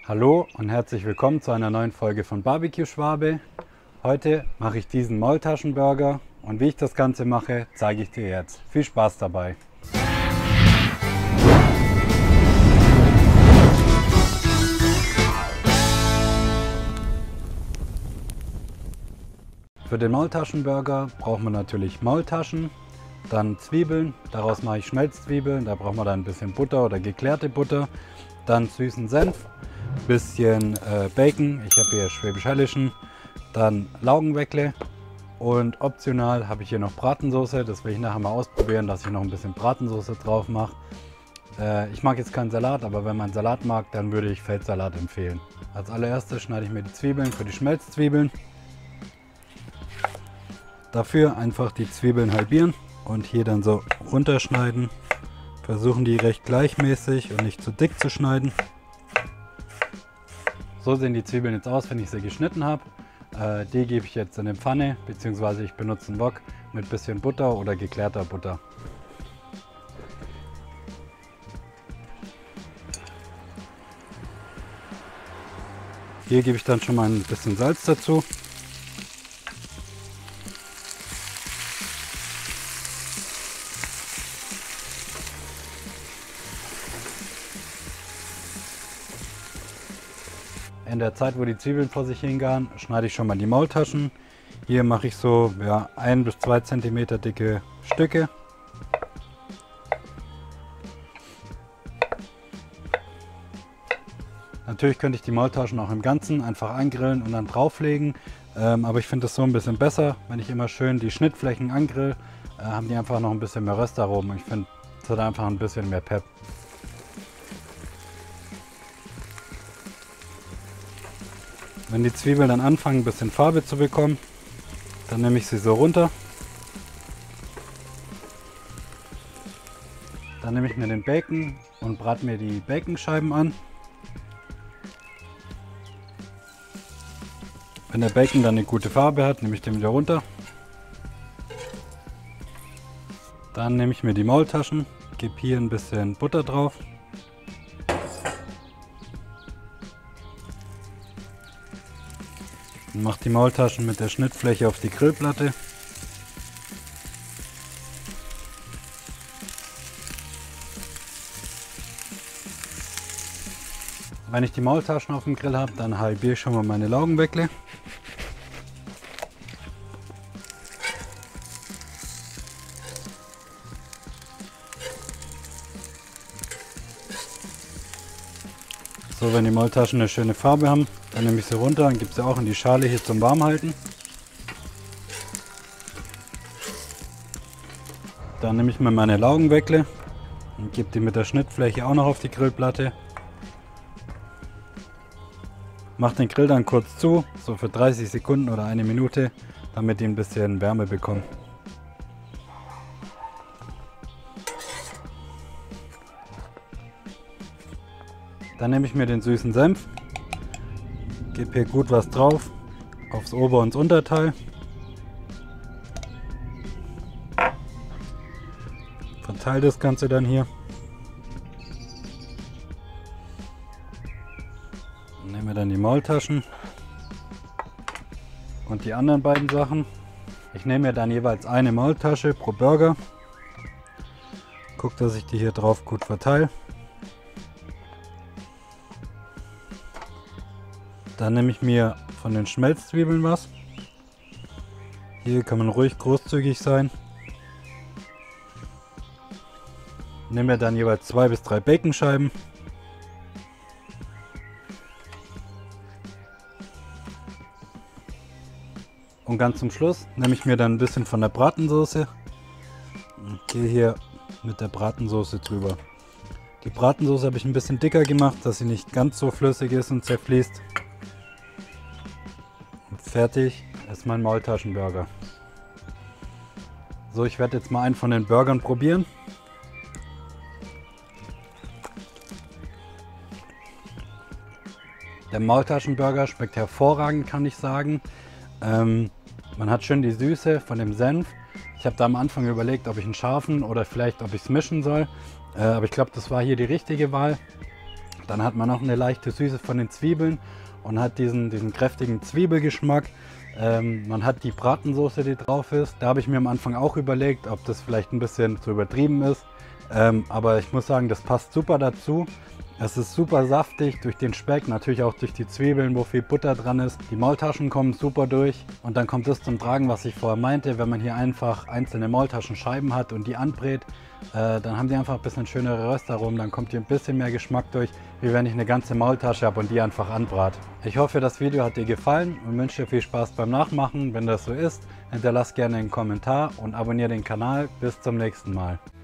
Hallo und herzlich willkommen zu einer neuen Folge von Barbecue Schwabe. Heute mache ich diesen Maultaschenburger und wie ich das Ganze mache, zeige ich dir jetzt. Viel Spaß dabei! Für den Maultaschenburger braucht man natürlich Maultaschen, dann Zwiebeln, daraus mache ich Schmelzzwiebeln, da braucht man dann ein bisschen Butter oder geklärte Butter, dann süßen Senf, bisschen Bacon, ich habe hier Schwäbisch Hallischen, dann Laugenweckle und optional habe ich hier noch Bratensoße, das will ich nachher mal ausprobieren, dass ich noch ein bisschen Bratensoße drauf mache. Ich mag jetzt keinen Salat, aber wenn man Salat mag, dann würde ich Feldsalat empfehlen. Als allererstes schneide ich mir die Zwiebeln für die Schmelzzwiebeln. Dafür einfach die Zwiebeln halbieren und hier dann so runterschneiden. Versuchen die recht gleichmäßig und nicht zu dick zu schneiden. So sehen die Zwiebeln jetzt aus, wenn ich sie geschnitten habe. Die gebe ich jetzt in eine Pfanne, beziehungsweise ich benutze einen Wok mit bisschen Butter oder geklärter Butter. Hier gebe ich dann schon mal ein bisschen Salz dazu. In der Zeit, wo die Zwiebeln vor sich hingaren, schneide ich schon mal die Maultaschen. Hier mache ich so 1 bis 2 cm dicke Stücke. Natürlich könnte ich die Maultaschen auch im Ganzen einfach angrillen und dann drauflegen. Aber ich finde das so ein bisschen besser, wenn ich immer schön die Schnittflächen angrill, haben die einfach noch ein bisschen mehr Röstaromen. Ich finde, es hat einfach ein bisschen mehr Pep. Wenn die Zwiebeln dann anfangen, ein bisschen Farbe zu bekommen, dann nehme ich sie so runter. Dann nehme ich mir den Bacon und brate mir die Baconscheiben an. Wenn der Bacon dann eine gute Farbe hat, nehme ich den wieder runter. Dann nehme ich mir die Maultaschen, gebe hier ein bisschen Butter drauf. Mache die Maultaschen mit der Schnittfläche auf die Grillplatte. Wenn ich die Maultaschen auf dem Grill habe, dann halbiere ich schon mal meine Laugenweckle. So, wenn die Maultaschen eine schöne Farbe haben, dann nehme ich sie runter und gebe sie auch in die Schale hier zum Warmhalten. Dann nehme ich mir meine Laugenweckle und gebe die mit der Schnittfläche auch noch auf die Grillplatte. Mache den Grill dann kurz zu, so für 30 Sekunden oder eine Minute, damit die ein bisschen Wärme bekommen. Dann nehme ich mir den süßen Senf, gebe hier gut was drauf, aufs Ober- und das Unterteil. Verteile das Ganze dann hier. Nehme dann die Maultaschen und die anderen beiden Sachen. Ich nehme mir dann jeweils eine Maultasche pro Burger. Gucke, dass ich die hier drauf gut verteile. Dann nehme ich mir von den Schmelzzwiebeln was. Hier kann man ruhig großzügig sein. Nehme mir dann jeweils 2 bis 3 Baconscheiben. Und ganz zum Schluss nehme ich mir dann ein bisschen von der Bratensoße und gehe hier mit der Bratensoße drüber. Die Bratensoße habe ich ein bisschen dicker gemacht, dass sie nicht ganz so flüssig ist und zerfließt. Und fertig ist mein Maultaschenburger. So, ich werde jetzt mal einen von den Burgern probieren. Der Maultaschenburger schmeckt hervorragend, kann ich sagen. Man hat schön die Süße von dem Senf. Ich habe da am Anfang überlegt, ob ich einen scharfen oder vielleicht ob ich es mischen soll. Aber ich glaube, das war hier die richtige Wahl. Dann hat man noch eine leichte Süße von den Zwiebeln und hat diesen kräftigen Zwiebelgeschmack. Man hat die Bratensoße, die drauf ist. Da habe ich mir am Anfang auch überlegt, ob das vielleicht ein bisschen zu übertrieben ist. Aber ich muss sagen, das passt super dazu. Es ist super saftig durch den Speck, natürlich auch durch die Zwiebeln, wo viel Butter dran ist. Die Maultaschen kommen super durch und dann kommt das zum Tragen, was ich vorher meinte. Wenn man hier einfach einzelne Maultaschenscheiben hat und die anbrät, dann haben die einfach ein bisschen schönere Röstaromen. Dann kommt hier ein bisschen mehr Geschmack durch, wie wenn ich eine ganze Maultasche habe und die einfach anbrate. Ich hoffe, das Video hat dir gefallen und wünsche dir viel Spaß beim Nachmachen. Wenn das so ist, hinterlass gerne einen Kommentar und abonniere den Kanal. Bis zum nächsten Mal.